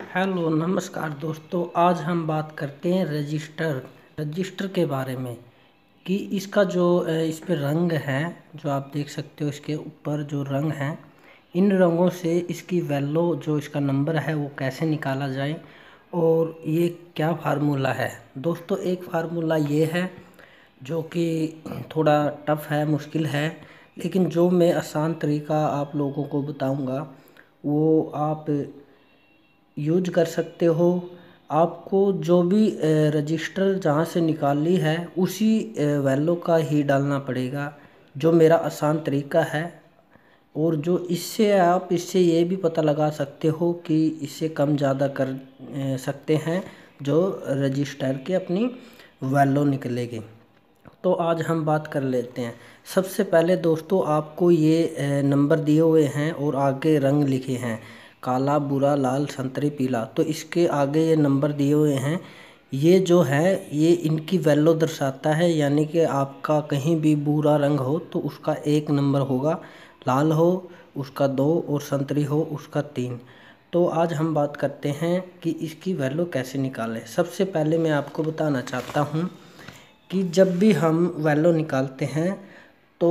Hello नमस्कार दोस्तों। आज हम बात करते हैं रजिस्टर के बारे में कि इसका जो इस पे रंग है, जो आप देख सकते हो इसके ऊपर जो रंग हैं, इन रंगों से इसकी वैल्यू जो इसका नंबर है वो कैसे निकाला जाए और ये क्या फार्मूला है। दोस्तों एक फार्मूला ये है जो कि थोड़ा टफ है, मुश्किल है, लेकिन जो मैं आसान तरीका आप लोगों को बताऊंगा वो आप यूज कर सकते हो। आपको जो भी रजिस्टर जहाँ से निकाली है उसी वैल्यू का ही डालना पड़ेगा, जो मेरा आसान तरीका है। और जो इससे ये भी पता लगा सकते हो कि इससे कम ज़्यादा कर सकते हैं जो रजिस्टर की अपनी वैल्यू निकलेगी। तो आज हम बात कर लेते हैं। सबसे पहले दोस्तों आपको ये नंबर दिए हुए हैं और आगे रंग लिखे हैं, काला, भूरा, लाल, संतरी, पीला। तो इसके आगे ये नंबर दिए हुए हैं, ये जो है ये इनकी वैल्यू दर्शाता है। यानी कि आपका कहीं भी भूरा रंग हो तो उसका 1 नंबर होगा, लाल हो उसका 2 और संतरी हो उसका 3। तो आज हम बात करते हैं कि इसकी वैल्यू कैसे निकालें। सबसे पहले मैं आपको बताना चाहता हूँ कि जब भी हम वैल्यू निकालते हैं तो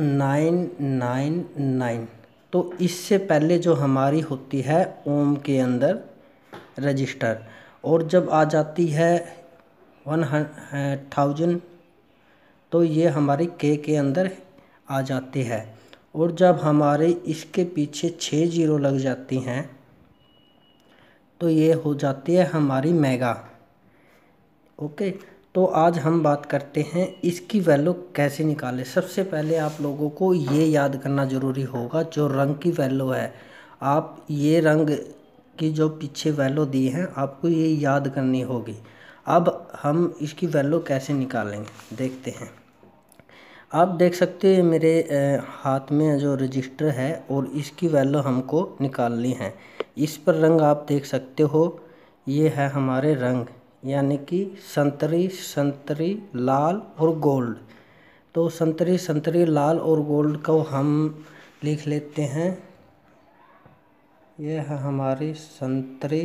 999, तो इससे पहले जो हमारी होती है ओम के अंदर रजिस्टर, और जब आ जाती है 1000 तो ये हमारी के अंदर आ जाती है। और जब हमारे इसके पीछे 6 जीरो लग जाती हैं तो ये हो जाती है हमारी मेगा। ओके, तो आज हम बात करते हैं इसकी वैल्यू कैसे निकालें। सबसे पहले आप लोगों को ये याद करना ज़रूरी होगा, जो रंग की वैल्यू है, आप ये रंग की जो पीछे वैल्यू दी है आपको ये याद करनी होगी। अब हम इसकी वैल्यू कैसे निकालेंगे देखते हैं। आप देख सकते हैं मेरे हाथ में जो रजिस्टर है और इसकी वैल्यू हमको निकालनी है। इस पर रंग आप देख सकते हो, ये है हमारे रंग, यानी कि संतरी, लाल और गोल्ड। तो संतरी, लाल और गोल्ड को हम लिख लेते हैं। यह है हमारी संतरी,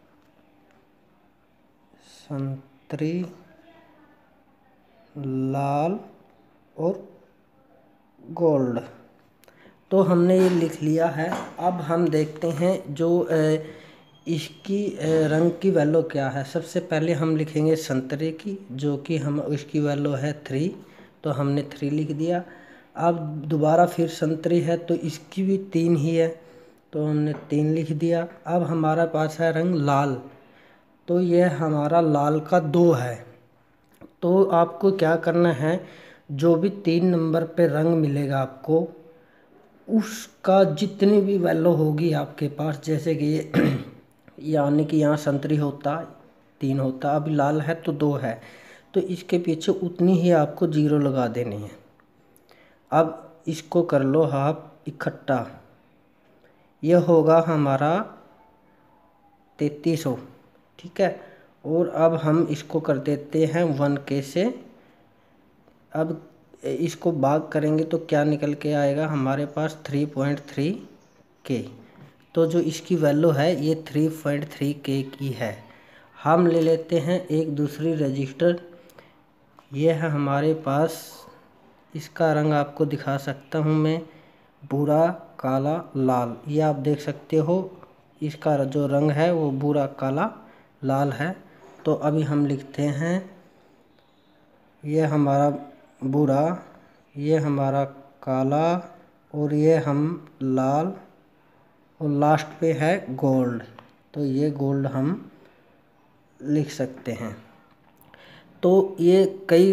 लाल और गोल्ड। तो हमने ये लिख लिया है। अब हम देखते हैं जो इसकी रंग की वैल्यू क्या है। सबसे पहले हम लिखेंगे संतरे की, जो कि हम इसकी वैल्यू है 3, तो हमने 3 लिख दिया। अब दोबारा फिर संतरी है तो इसकी भी 3 ही है, तो हमने 3 लिख दिया। अब हमारा पास है रंग लाल, तो यह हमारा लाल का 2 है। तो आपको क्या करना है, जो भी 3 नंबर पे रंग मिलेगा आपको, उसका जितनी भी वैल्यू होगी आपके पास, जैसे कि यानी कि यहाँ संतरी होता 3 होता, अब लाल है तो 2 है, तो इसके पीछे उतनी ही आपको 0 लगा देनी है। अब इसको कर लो आप इकट्ठा, यह होगा हमारा 3300, ठीक है। और अब हम इसको कर देते हैं 1K से। अब इसको भाग करेंगे तो क्या निकल के आएगा हमारे पास 3.3K। तो जो इसकी वैल्यू है ये 3.3K की है। हम ले लेते हैं एक दूसरी रजिस्टर, ये है हमारे पास, इसका रंग आपको दिखा सकता हूँ मैं, भूरा, काला, लाल। ये आप देख सकते हो इसका जो रंग है वो भूरा, काला, लाल है। तो अभी हम लिखते हैं, ये हमारा भूरा, ये हमारा काला और ये हम लाल, और लास्ट पे है गोल्ड। तो ये गोल्ड हम लिख सकते हैं। तो ये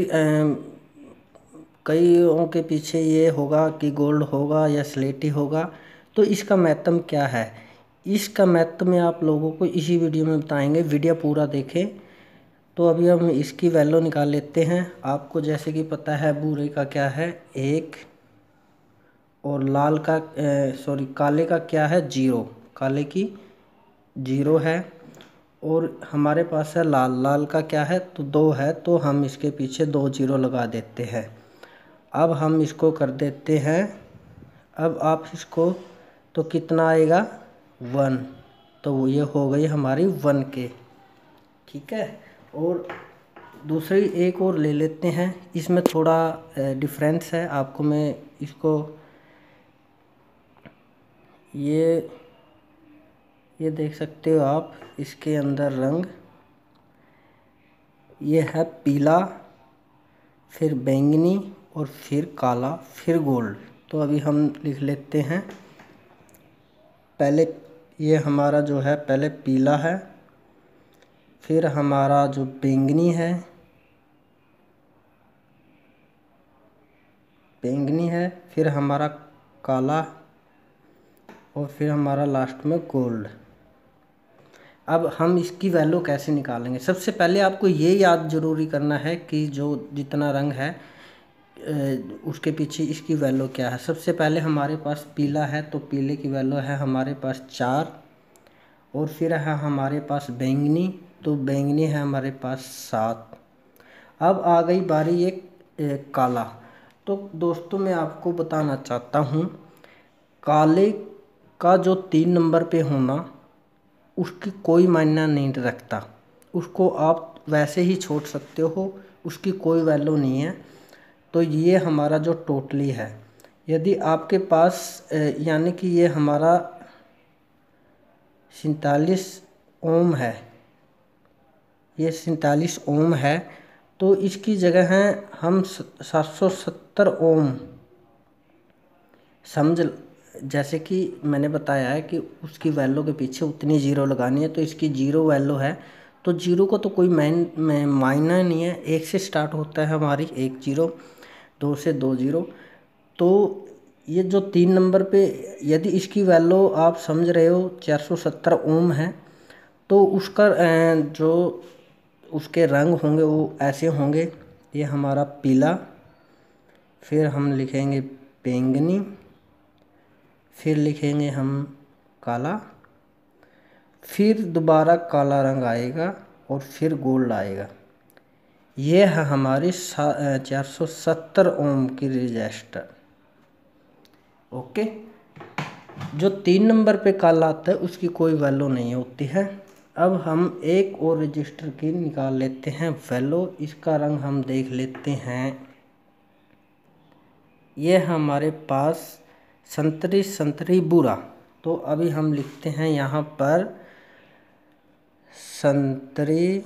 कईयों के पीछे ये होगा कि गोल्ड होगा या स्लेटी होगा। तो इसका महत्व क्या है, इसका महत्व मैं आप लोगों को इसी वीडियो में बताएंगे, वीडियो पूरा देखें। तो अभी हम इसकी वैल्यू निकाल लेते हैं। आपको जैसे कि पता है भूरे का क्या है 1, और लाल का काले का क्या है 0, काले की 0 है। और हमारे पास है लाल का क्या है तो 2 है, तो हम इसके पीछे 2 0 लगा देते हैं। अब हम इसको कर देते हैं, अब आप इसको तो कितना आएगा 1, तो ये हो गई हमारी 1K। ठीक है, और दूसरी एक और ले लेते हैं, इसमें थोड़ा डिफरेंस है। आपको मैं इसको ये देख सकते हो आप, इसके अंदर रंग ये है पीला, फिर बैंगनी और फिर काला, फिर गोल्ड। तो अभी हम लिख लेते हैं। पहले ये हमारा जो है पहले पीला है, फिर हमारा जो बैंगनी है, फिर हमारा काला और फिर हमारा लास्ट में गोल्ड। अब हम इसकी वैल्यू कैसे निकालेंगे? सबसे पहले आपको ये याद ज़रूरी करना है कि जो जितना रंग है उसके पीछे इसकी वैल्यू क्या है। सबसे पहले हमारे पास पीला है तो पीले की वैल्यू है हमारे पास 4, और फिर है हमारे पास बैंगनी, तो बैंगनी है हमारे पास 7। अब आ गई बारी एक काला। तो दोस्तों मैं आपको बताना चाहता हूँ, काले का जो 3 नंबर पे होना उसकी कोई मायना नहीं रखता, उसको आप वैसे ही छोड़ सकते हो, उसकी कोई वैल्यू नहीं है। तो ये हमारा जो टोटली है, यदि आपके पास यानी कि ये हमारा 47 ओम है, ये 47 ओम है, तो इसकी जगह है हम 770 ओम समझ। जैसे कि मैंने बताया है कि उसकी वैल्यू के पीछे उतनी जीरो लगानी है, तो इसकी जीरो वैल्यू है, तो जीरो को तो कोई मायना नहीं है। 1 से स्टार्ट होता है हमारी 1 0, 2 से 2 0। तो ये जो 3 नंबर पे यदि इसकी वैल्यू आप समझ रहे हो 470 ओम है, तो उसका जो उसके रंग होंगे वो ऐसे होंगे। ये हमारा पीला, फिर हम लिखेंगे बैंगनी, फिर लिखेंगे हम काला, फिर दोबारा काला रंग आएगा और फिर गोल्ड आएगा। ये है हमारी 470 ओम की रजिस्टर। ओके, जो 3 नंबर पे काला आता है उसकी कोई वैल्यू नहीं होती है। अब हम एक और रजिस्टर की निकाल लेते हैं वैल्यू। इसका रंग हम देख लेते हैं। ये हमारे पास संतरी बुरा। तो अभी हम लिखते हैं यहाँ पर संतरी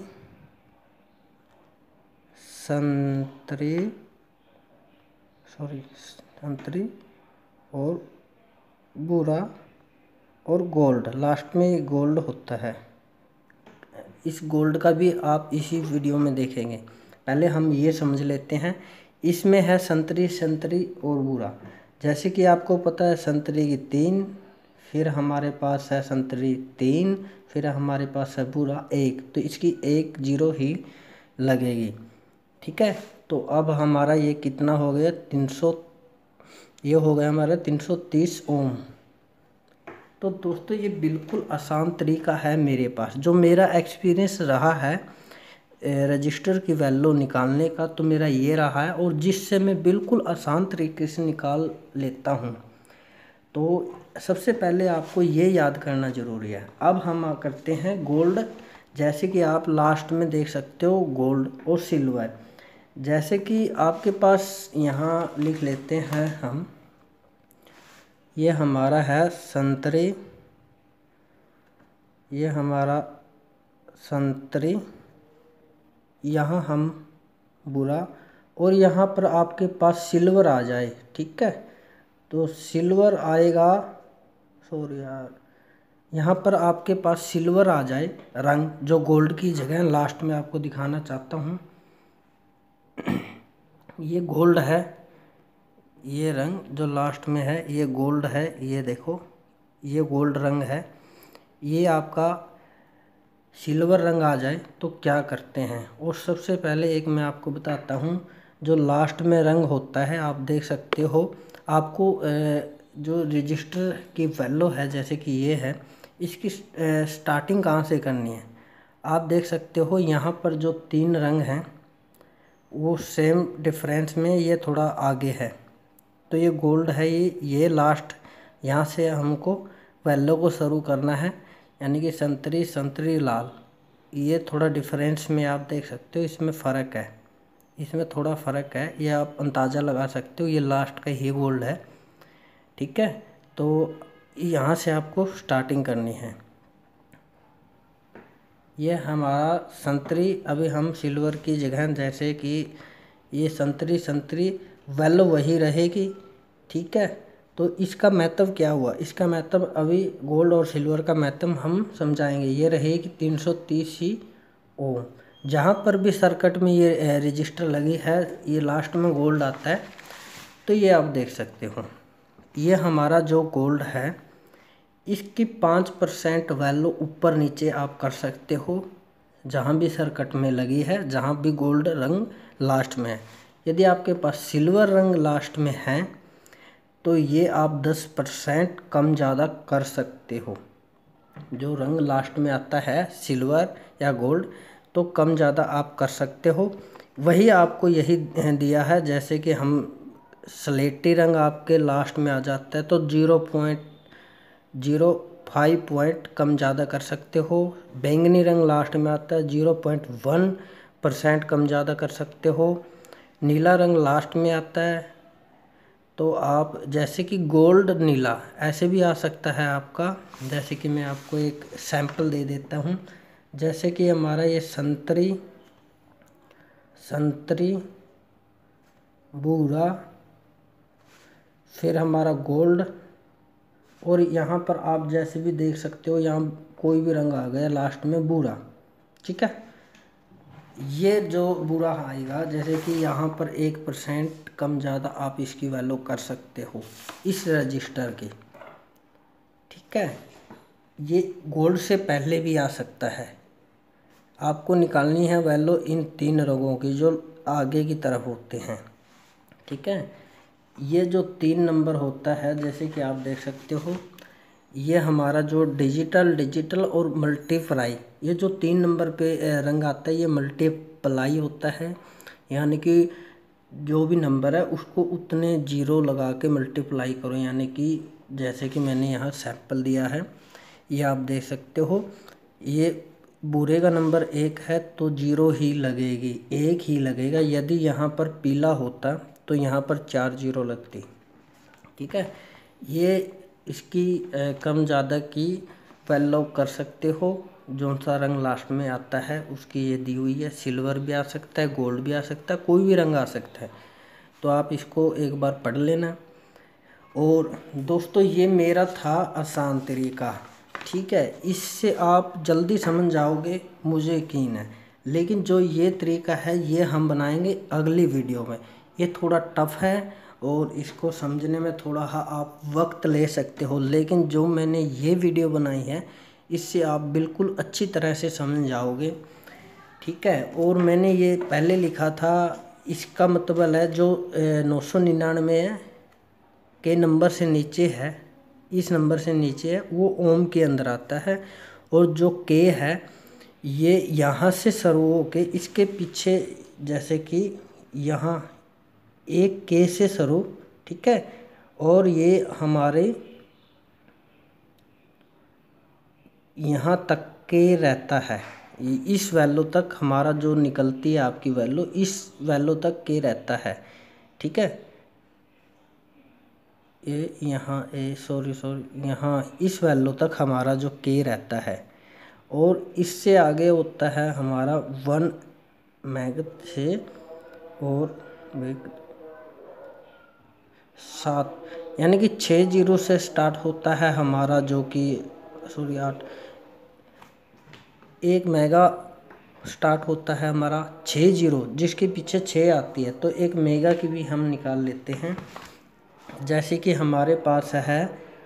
और बुरा और गोल्ड, लास्ट में गोल्ड होता है। इस गोल्ड का भी आप इसी वीडियो में देखेंगे। पहले हम ये समझ लेते हैं, इसमें है संतरी और बुरा। जैसे कि आपको पता है संतरी की 3, फिर हमारे पास है संतरी 3, फिर हमारे पास है बुरा 1, तो इसकी 1 0 ही लगेगी। ठीक है, तो अब हमारा ये कितना हो गया 300, ये हो गया हमारा 330 ओम। तो दोस्तों ये बिल्कुल आसान तरीका है मेरे पास, जो मेरा एक्सपीरियंस रहा है रजिस्टर की वैल्यू निकालने का, तो मेरा ये रहा है, और जिससे मैं बिल्कुल आसान तरीके से निकाल लेता हूँ। तो सबसे पहले आपको ये याद करना ज़रूरी है। अब हम करते हैं गोल्ड। जैसे कि आप लास्ट में देख सकते हो गोल्ड और सिल्वर। जैसे कि आपके पास यहाँ लिख लेते हैं हम, ये हमारा है संतरी, ये हमारा संतरी, यहाँ हम बुरा, और यहाँ पर आपके पास सिल्वर आ जाए। ठीक है, तो सिल्वर आएगा, सॉरी यार, यहाँ पर आपके पास सिल्वर आ जाए रंग, जो गोल्ड की जगह लास्ट में आपको दिखाना चाहता हूँ। ये गोल्ड है, ये रंग जो लास्ट में है ये गोल्ड है। ये देखो, ये गोल्ड रंग है। ये आपका सिल्वर रंग आ जाए तो क्या करते हैं, और सबसे पहले एक मैं आपको बताता हूँ, जो लास्ट में रंग होता है आप देख सकते हो। आपको जो रजिस्टर की वैल्यू है, जैसे कि ये है, इसकी स्टार्टिंग कहाँ से करनी है आप देख सकते हो। यहाँ पर जो 3 रंग हैं वो सेम डिफरेंस में ये थोड़ा आगे है, तो ये गोल्ड है। ये लास्ट, यहाँ से हमको वैल्यू को शुरू करना है। यानी कि संतरी, संतरी लाल, ये थोड़ा डिफरेंस में आप देख सकते हो, इसमें फ़र्क है, इसमें थोड़ा फ़र्क है, ये आप अंदाज़ा लगा सकते हो। ये लास्ट का ही गोल्ड है, ठीक है। तो यहाँ से आपको स्टार्टिंग करनी है। ये हमारा संतरी, अभी हम सिल्वर की जगह, जैसे कि ये संतरी संतरी वैल्यू वही रहेगी, ठीक है। तो इसका महत्व क्या हुआ, इसका महत्व अभी गोल्ड और सिल्वर का महत्व हम समझाएंगे। ये रहेगी 330 ही ओम। जहाँ पर भी सर्किट में ये रजिस्टर लगी है, ये लास्ट में गोल्ड आता है। तो ये आप देख सकते हो, ये हमारा जो गोल्ड है, इसकी 5% वैल्यू ऊपर नीचे आप कर सकते हो, जहाँ भी सर्किट में लगी है, जहाँ भी गोल्ड रंग लास्ट में है। यदि आपके पास सिल्वर रंग लास्ट में है तो ये आप 10% कम ज़्यादा कर सकते हो। जो रंग लास्ट में आता है सिल्वर या गोल्ड, तो कम ज़्यादा आप कर सकते हो। वही आपको यही दिया है, जैसे कि हम स्लेटी रंग आपके लास्ट में आ जाता है तो 0.05 पॉइंट कम ज़्यादा कर सकते हो। बैंगनी रंग लास्ट में आता है 0.1% कम ज़्यादा कर सकते हो। नीला रंग लास्ट में आता है तो आप, जैसे कि गोल्ड नीला ऐसे भी आ सकता है आपका। जैसे कि मैं आपको एक सैंपल दे देता हूँ, जैसे कि हमारा ये संतरी, संतरी भूरा, फिर हमारा गोल्ड, और यहाँ पर आप जैसे भी देख सकते हो, यहाँ कोई भी रंग आ गया लास्ट में भूरा, ठीक है। ये जो बुरा आएगा, जैसे कि यहाँ पर 1% कम ज़्यादा आप इसकी वैल्यू कर सकते हो इस रजिस्टर की, ठीक है। ये गोल्ड से पहले भी आ सकता है। आपको निकालनी है वैल्यू इन 3 रंगों की जो आगे की तरफ होते हैं, ठीक है। ये जो 3 नंबर होता है, जैसे कि आप देख सकते हो, ये हमारा जो डिजिटल और मल्टीप्लाई, ये जो 3 नंबर पे रंग आता है, ये मल्टीप्लाई होता है। यानी कि जो भी नंबर है उसको उतने जीरो लगा के मल्टीप्लाई करो। यानी कि जैसे कि मैंने यहाँ सैंपल दिया है, ये आप देख सकते हो, ये बुरे का नंबर 1 है तो 0 ही लगेगी, 1 ही लगेगा। यदि यहाँ पर पीला होता तो यहाँ पर 4 0 लगती, ठीक है। ये इसकी कम ज़्यादा की वैल्यू कर सकते हो। जो सा रंग लास्ट में आता है उसकी ये दी हुई है। सिल्वर भी आ सकता है, गोल्ड भी आ सकता है, कोई भी रंग आ सकता है। तो आप इसको एक बार पढ़ लेना। और दोस्तों, ये मेरा था आसान तरीका, ठीक है। इससे आप जल्दी समझ जाओगे, मुझे यकीन है। लेकिन जो ये तरीका है, ये हम बनाएंगे अगली वीडियो में। ये थोड़ा टफ है और इसको समझने में थोड़ा आप वक्त ले सकते हो, लेकिन जो मैंने ये वीडियो बनाई है, इससे आप बिल्कुल अच्छी तरह से समझ जाओगे, ठीक है। और मैंने ये पहले लिखा था, इसका मतलब है जो 999 के नंबर से नीचे है, इस नंबर से नीचे है, वो ओम के अंदर आता है। और जो के है, ये यहाँ से शुरू होके इसके पीछे, जैसे कि यहाँ एक के से शुरू, ठीक है। और ये हमारे यहाँ तक के रहता है, इस वैल्यू तक हमारा जो निकलती है आपकी वैल्यू, इस वैल्यू तक के रहता है, ठीक है। ये यहाँ यहाँ इस वैल्यू तक हमारा जो के रहता है। और इससे आगे होता है हमारा 1 मेगा से और 7, यानी कि 6 0 से स्टार्ट होता है हमारा, जो कि 8, 1 मेगा स्टार्ट होता है हमारा 6 0, जिसके पीछे 6 आती है। तो 1 मेगा की भी हम निकाल लेते हैं। जैसे कि हमारे पास है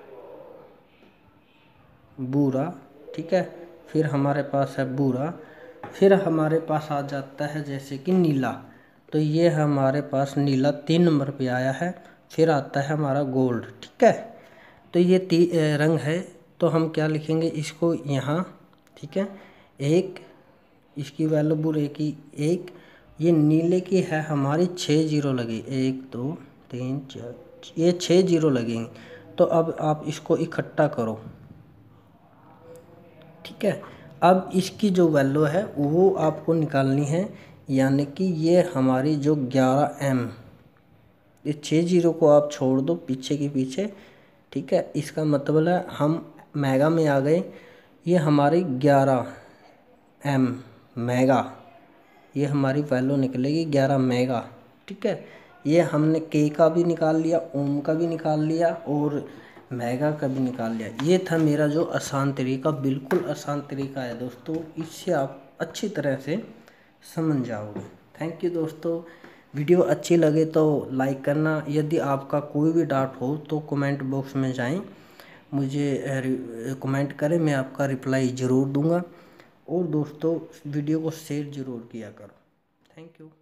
भूरा, ठीक है, फिर हमारे पास है भूरा, फिर हमारे पास आ जाता है जैसे कि नीला। तो ये हमारे पास नीला 3 नंबर पे आया है। फिर आता है हमारा गोल्ड, ठीक है। तो ये रंग है। तो हम क्या लिखेंगे इसको यहाँ, ठीक है। 1, इसकी वैल्यू बुरे की 1, ये नीले की है हमारी 6 0 लगी, 1 2 3 4, ये 6 0 लगेंगे। तो अब आप इसको इकट्ठा करो, ठीक है। अब इसकी जो वैल्यू है वो आपको निकालनी है, यानी कि ये हमारी जो 11M, ये 6 जीरो को आप छोड़ दो पीछे के पीछे, ठीक है। इसका मतलब है हम मेगा में आ गए। ये हमारी 11M मेगा, ये हमारी वैल्यू निकलेगी 11 मेगा, ठीक है। ये हमने के का भी निकाल लिया, ओम का भी निकाल लिया और मेगा का भी निकाल लिया। ये था मेरा जो आसान तरीका, बिल्कुल आसान तरीका है दोस्तों, इससे आप अच्छी तरह से समझ जाओगे। थैंक यू दोस्तों। वीडियो अच्छी लगे तो लाइक करना। यदि आपका कोई भी डाउट हो तो कमेंट बॉक्स में जाएं, मुझे कमेंट करें, मैं आपका रिप्लाई ज़रूर दूंगा। और दोस्तों वीडियो को शेयर ज़रूर किया करो। Thank you.